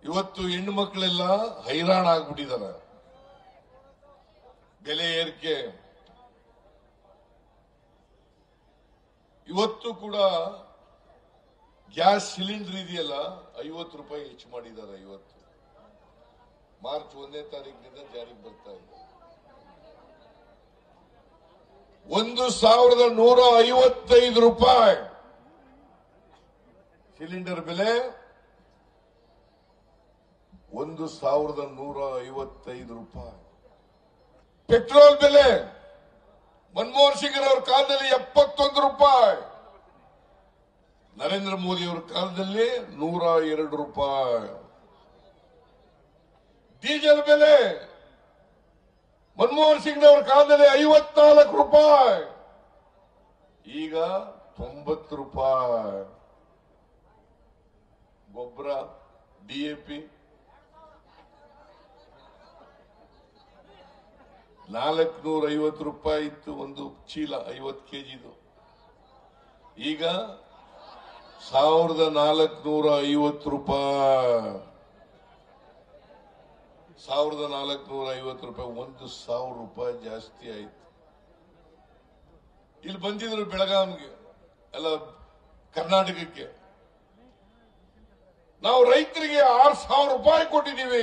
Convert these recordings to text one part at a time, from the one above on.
ಇವತ್ತು ಹೆಣ್ಣು ಮಕ್ಕಳೆಲ್ಲ ಹೈರಾಣ ಆಗ್ಬಿಟ್ಟಿದ್ದಾರೆ. ಬೆಲೆ ಏರಿಕೆ ಇವತ್ತು ಕೂಡ ಗ್ಯಾಸ್ ಸಿಲಿಂಡರ್ ಇದೆಯಲ್ಲ 50 ರೂಪಾಯಿ ಹೆಚ್ಚು ಮಾಡಿದ್ದಾರೆ. ಇವತ್ತು ಮಾರ್ಚ್ 1ನೇ ತಾರೀಕಿನಿಂದ ಜಾರಿಗೆ ಬರ್ತಾ ಇದೆ. 1155 ರೂಪಾಯಿ ಸಿಲಿಂಡರ್ ಬೆಲೆ. 1155 ರೂಪಾಯಿ ಪೆಟ್ರೋಲ್ ಬೆಲೆ. ಮನಮೋಹನ್ ಸಿಂಗ್ ಅವರ ಕಾಲದಲ್ಲಿ 71 ರೂಪಾಯಿ, ನರೇಂದ್ರ ಮೋದಿ ಅವರ ಕಾಲದಲ್ಲಿ 102 ರೂಪಾಯಿ. ಡೀಸೆಲ್ ಬೆಲೆ ಮನಮೋಹನ್ ಸಿಂಗ್ ಅವರ ಕಾಲದಲ್ಲಿ 54 ರೂಪಾಯಿ, ಈಗ 90 ರೂಪಾಯಿ. ಗೊಬ್ಬರ ಡಿಎಪಿ 450 ರೂಪಾಯಿ ಇತ್ತು ಒಂದು ಚೀಲ, 50 ಕೆಜಿದು. ಈಗ 1450 ರೂಪಾಯಿ. 1450 ರೂಪಾಯಿ, 1000 ರೂಪಾಯಿ ಜಾಸ್ತಿ ಆಯ್ತು. ಇಲ್ಲಿ ಬಂದಿದ್ರು ಬೆಳಗಾವಿಗೆ, ಅಲ್ಲ ಕರ್ನಾಟಕಕ್ಕೆ. ನಾವು ರೈತರಿಗೆ 6000 ರೂಪಾಯಿ ಕೊಟ್ಟಿದ್ದೀವಿ.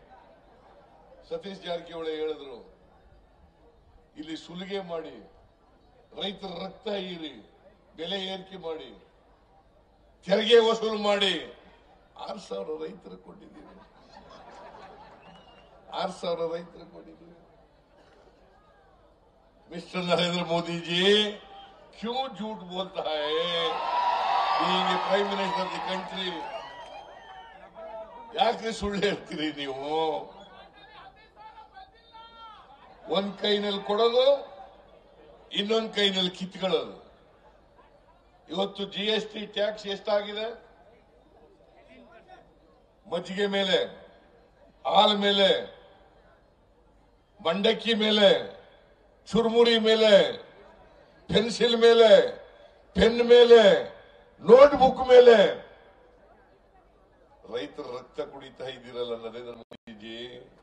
ಸತೀಶ್ ಜಾರಕಿಹೊಳಿ ಹೇಳಿದ್ರು, ಇಲ್ಲಿ ಸುಲಿಗೆ ಮಾಡಿ ರೈತರ ರಕ್ತ ಹೀರಿ ಬೆಲೆ ಏರಿಕೆ ಮಾಡಿ ತೆರಿಗೆ ವಸೂಲು ಮಾಡಿ 6000 ರೈತರು ಕೊಟ್ಟಿದ್ದೀವಿ. 6000 ರೈತರು ಕೊಟ್ಟಿದ್ದೀವಿ. मिस्टर नरेंद्र मोदी जी क्यों झूठ बोलता है being a prime minister of the country? ಯಾಕೆ ಸುಳ್ಳು ಹೇಳ್ತೀರಿ ನೀವು? ಒಂದ್ ಕೈನಲ್ಲಿ ಕೊಡೋದು, ಇನ್ನೊಂದ್ ಕೈನಲ್ಲಿ ಕಿತ್ಕೊಳ್ಳೋದು. ಇವತ್ತು ಜಿಎಸ್ಟಿ ಟ್ಯಾಕ್ಸ್ ಎಷ್ಟಾಗಿದೆ? ಮಜ್ಜಿಗೆ ಮೇಲೆ, ಹಾಲು ಮೇಲೆ, ಮಂಡಕ್ಕಿ ಮೇಲೆ, ಚುರುಮುರಿ ಮೇಲೆ, ಪೆನ್ಸಿಲ್ ಮೇಲೆ, ಪೆನ್ ಮೇಲೆ, ನೋಟ್ಬುಕ್ ಮೇಲೆ ರೈತರ ರಕ್ತ ಕುಡಿತಾ ಇದ್ದೀರಲ್ಲ ನರೇಂದ್ರ ಮೋದಿಜಿ.